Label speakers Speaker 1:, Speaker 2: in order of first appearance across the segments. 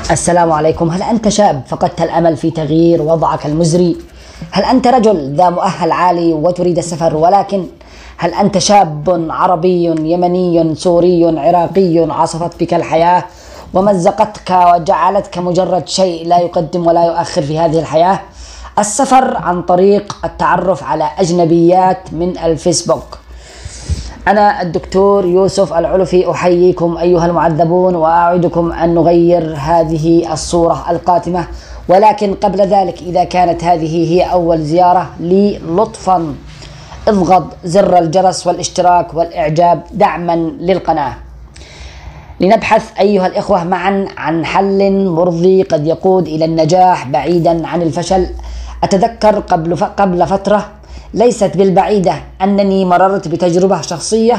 Speaker 1: السلام عليكم. هل أنت شاب فقدت الأمل في تغيير وضعك المزري؟ هل أنت رجل ذا مؤهل عالي وتريد السفر، ولكن هل أنت شاب عربي يمني سوري عراقي عاصفت بك الحياة ومزقتك وجعلتك مجرد شيء لا يقدم ولا يؤخر في هذه الحياة؟ السفر عن طريق التعرف على أجنبيات من الفيسبوك. أنا الدكتور يوسف العلفي أحييكم أيها المعذبون، وأعدكم أن نغير هذه الصورة القاتمة. ولكن قبل ذلك، إذا كانت هذه هي أول زيارة لي، لطفا اضغط زر الجرس والاشتراك والإعجاب دعما للقناة. لنبحث أيها الإخوة معا عن حل مرضي قد يقود إلى النجاح بعيدا عن الفشل. أتذكر قبل فترة ليست بالبعيدة أنني مررت بتجربة شخصية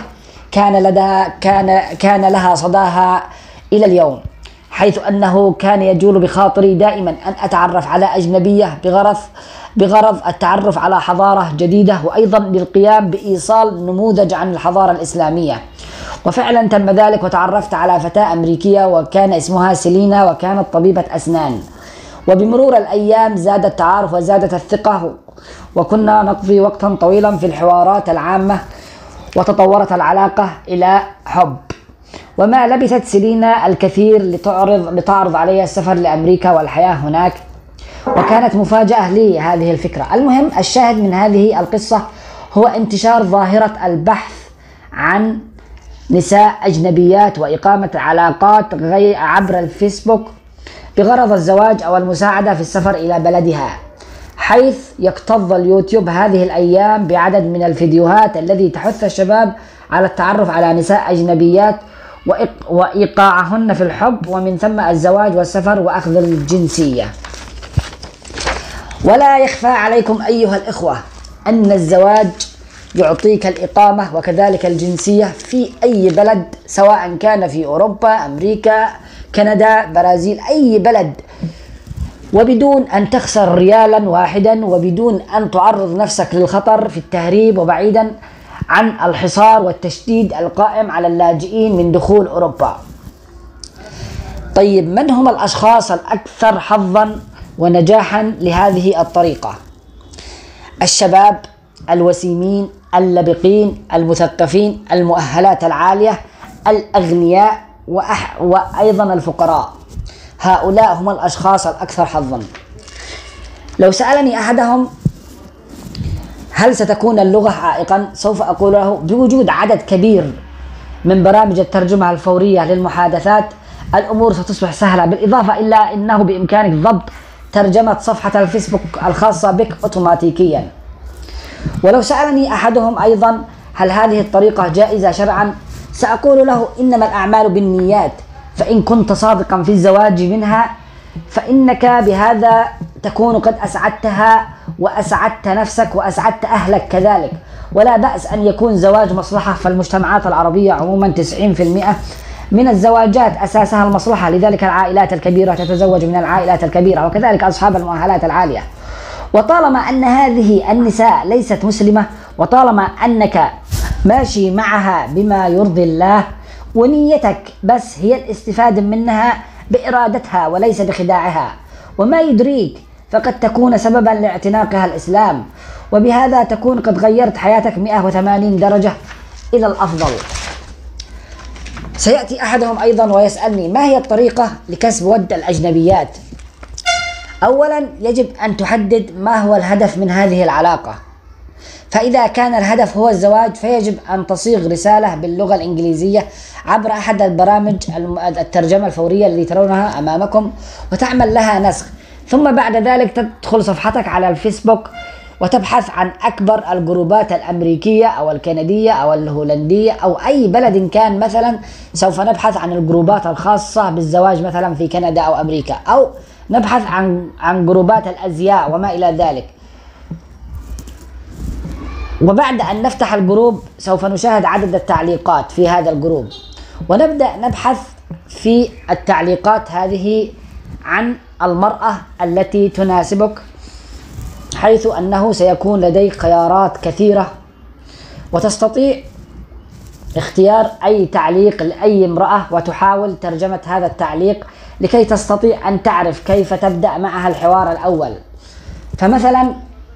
Speaker 1: كان لها صداها إلى اليوم، حيث أنه كان يجول بخاطري دائما أن أتعرف على أجنبية بغرض التعرف على حضارة جديدة، وأيضا للقيام بإيصال نموذج عن الحضارة الإسلامية. وفعلا تم ذلك، وتعرفت على فتاة أمريكية وكان اسمها سيلينا، وكانت طبيبة أسنان. وبمرور الأيام زاد التعارف وزادت الثقة، وكنا نقضي وقتا طويلا في الحوارات العامة، وتطورت العلاقة إلى حب. وما لبثت سيلينا الكثير لتعرض علي السفر لأمريكا والحياة هناك، وكانت مفاجأة لي هذه الفكرة. المهم، الشاهد من هذه القصة هو انتشار ظاهرة البحث عن نساء أجنبيات وإقامة علاقات عبر الفيسبوك بغرض الزواج أو المساعدة في السفر إلى بلدها، حيث يكتظ اليوتيوب هذه الأيام بعدد من الفيديوهات التي تحث الشباب على التعرف على نساء أجنبيات وإيقاعهن في الحب، ومن ثم الزواج والسفر وأخذ الجنسية. ولا يخفى عليكم أيها الإخوة أن الزواج يعطيك الإقامة وكذلك الجنسية في أي بلد، سواء كان في أوروبا، أمريكا، كندا، برازيل، أي بلد، وبدون أن تخسر ريالا واحدا، وبدون أن تعرض نفسك للخطر في التهريب، وبعيدا عن الحصار والتشديد القائم على اللاجئين من دخول أوروبا. طيب، من هم الأشخاص الأكثر حظا ونجاحا لهذه الطريقة؟ الشباب الوسيمين اللبقين المثقفين المؤهلات العالية الأغنياء وأيضا الفقراء. هؤلاء هم الأشخاص الأكثر حظا. لو سألني أحدهم هل ستكون اللغة عائقا، سوف أقول له بوجود عدد كبير من برامج الترجمة الفورية للمحادثات الأمور ستصبح سهلة، بالإضافة إلى أنه بإمكانك ضبط ترجمة صفحة الفيسبوك الخاصة بك أوتوماتيكيا. ولو سألني أحدهم أيضا هل هذه الطريقة جائزة شرعا، سأقول له إنما الأعمال بالنيات، فإن كنت صادقا في الزواج منها فإنك بهذا تكون قد أسعدتها وأسعدت نفسك وأسعدت أهلك كذلك. ولا بأس أن يكون زواج مصلحة، فالمجتمعات العربية عموما 90% من الزواجات أساسها المصلحة، لذلك العائلات الكبيرة تتزوج من العائلات الكبيرة، وكذلك أصحاب المؤهلات العالية. وطالما أن هذه النساء ليست مسلمة، وطالما أنك ماشي معها بما يرضي الله، ونيتك بس هي الاستفادة منها بإرادتها وليس بخداعها، وما يدريك فقد تكون سببا لاعتناقها الإسلام، وبهذا تكون قد غيرت حياتك 180 درجة إلى الأفضل. سيأتي أحدهم أيضا ويسألني ما هي الطريقة لكسب ود الأجنبيات؟ أولا يجب أن تحدد ما هو الهدف من هذه العلاقة، فإذا كان الهدف هو الزواج فيجب أن تصيغ رسالة باللغة الإنجليزية عبر أحد البرامج الترجمة الفورية التي ترونها أمامكم، وتعمل لها نسخ. ثم بعد ذلك تدخل صفحتك على الفيسبوك وتبحث عن أكبر الجروبات الأمريكية أو الكندية أو الهولندية أو أي بلد كان. مثلا سوف نبحث عن الجروبات الخاصة بالزواج مثلا في كندا أو أمريكا، أو نبحث عن جروبات الأزياء وما إلى ذلك. وبعد أن نفتح الجروب سوف نشاهد عدد التعليقات في هذا الجروب، ونبدأ نبحث في التعليقات هذه عن المرأة التي تناسبك، حيث أنه سيكون لديك خيارات كثيرة، وتستطيع اختيار أي تعليق لأي امرأة وتحاول ترجمة هذا التعليق لكي تستطيع أن تعرف كيف تبدأ معها الحوار الأول. فمثلا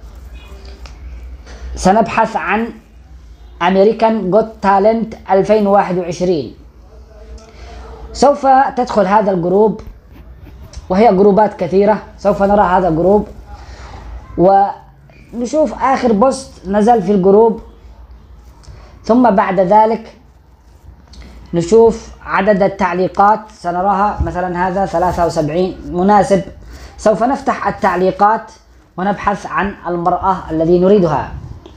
Speaker 1: سنبحث عن American Got Talent 2021. سوف تدخل هذا الجروب، وهي جروبات كثيرة، سوف نرى هذا الجروب ونشوف آخر بوست نزل في الجروب، ثم بعد ذلك نشوف عدد التعليقات، سنراها مثلا هذا 73 مناسب. سوف نفتح التعليقات ونبحث عن المرأة الذي نريدها،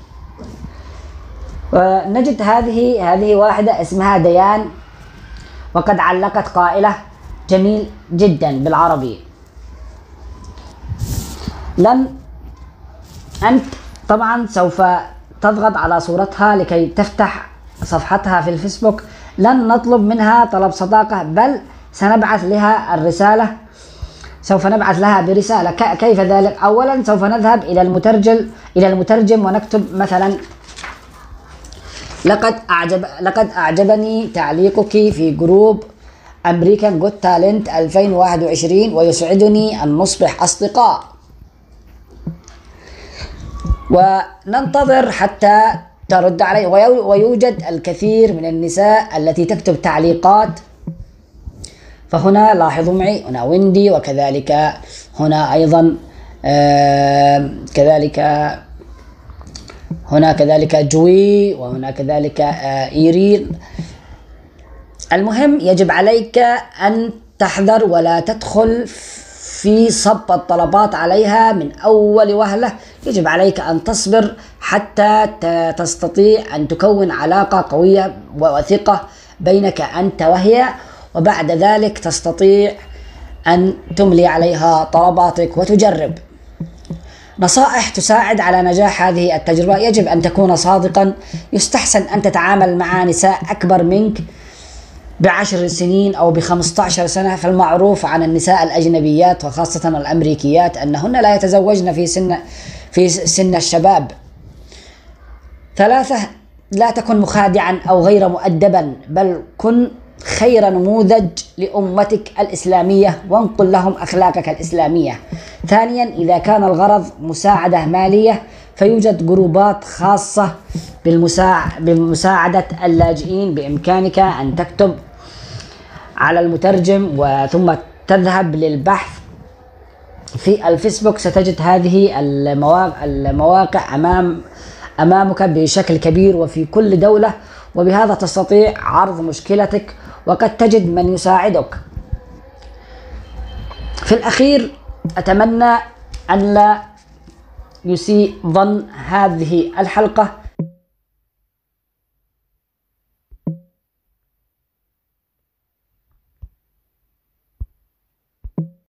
Speaker 1: ونجد هذه واحدة اسمها ديان، وقد علقت قائلة جميل جدا بالعربي. أنت طبعا سوف تضغط على صورتها لكي تفتح صفحتها في الفيسبوك. لن نطلب منها طلب صداقة، بل سنبعث لها الرسالة، سوف نبعث لها برسالة. كيف ذلك؟ أولا سوف نذهب إلى المترجم ونكتب مثلا لقد أعجبني تعليقك في جروب American Got Talent 2021 ويسعدني أن نصبح أصدقاء. وننتظر حتى ترد علي. ويوجد الكثير من النساء التي تكتب تعليقات، فهنا لاحظوا معي هنا ويندي، وكذلك هنا أيضا كذلك جوي، وهنا كذلك إيرين. المهم يجب عليك أن تحذر ولا تدخل في صب الطلبات عليها من أول وهلة. يجب عليك أن تصبر حتى تستطيع أن تكون علاقة قوية وثقة بينك أنت وهي، وبعد ذلك تستطيع أن تملي عليها طلباتك وتجرب. نصائح تساعد على نجاح هذه التجربة: يجب أن تكون صادقا. يستحسن أن تتعامل مع نساء أكبر منك ب10 سنين أو ب15 سنة. فالمعروف عن النساء الأجنبيات وخاصة الأمريكيات أنهن لا يتزوجن في سن الشباب. 3. لا تكن مخادعا أو غير مؤدبا، بل كن خير نموذج لأمتك الإسلامية وانقل لهم أخلاقك الإسلامية. 2. إذا كان الغرض مساعدة مالية فيوجد جروبات خاصة بمساعدة اللاجئين. بإمكانك أن تكتب على المترجم ثم تذهب للبحث في الفيسبوك، ستجد هذه المواقع أمامك بشكل كبير وفي كل دولة، وبهذا تستطيع عرض مشكلتك وقد تجد من يساعدك. في الأخير أتمنى أن لا يسيء ظن هذه الحلقة